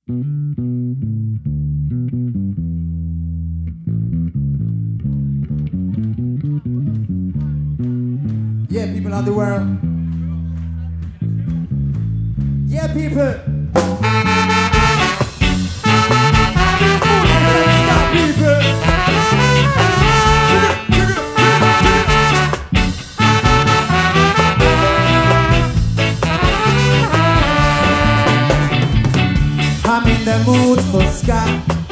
Yeah, people of the world. Yeah, people. Stop, people. I'm in the mood for ska,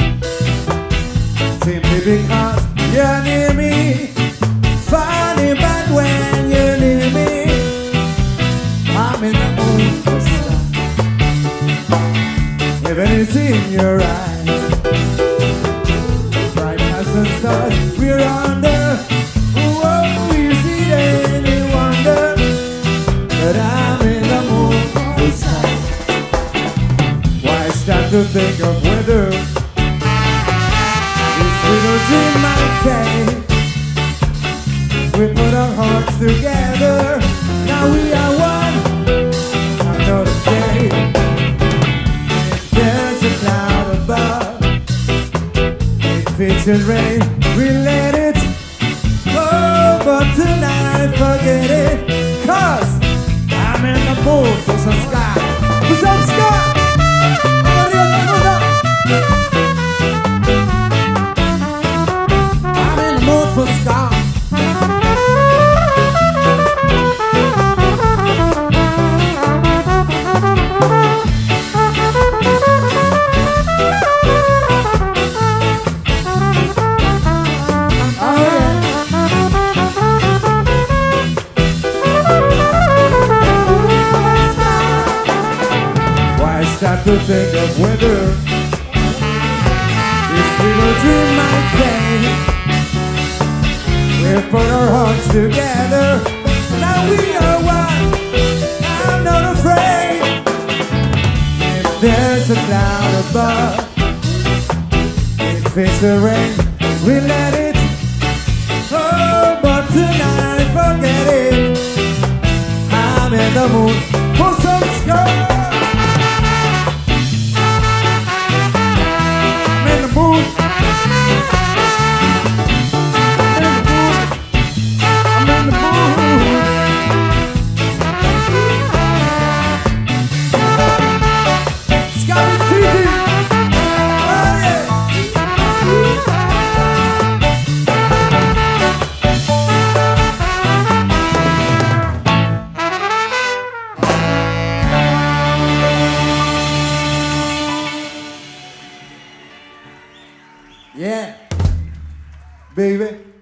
simply because you're near me. Funny, but when you're near me, I'm in the mood for ska. Heaven is in your eyes, bright as the stars we're under. Whoa, you see any wonder that I'm in the mood for ska? Why start to think of weather? This little dream might say we put our hearts together. Now we are one. I'm not afraid. If there's a cloud above, if it should rain, we let it go. But tonight, forget it, 'cause I'm in the mood for some ska. For some ska. I'm in the mood for ska. Start to think of weather. This little dream might say we've put our hearts together. Now we are one. I'm not afraid. If there's a cloud above, if it's the rain, we let it. Oh, but tonight forget it. I'm in the mood for some ska. Yeah, baby.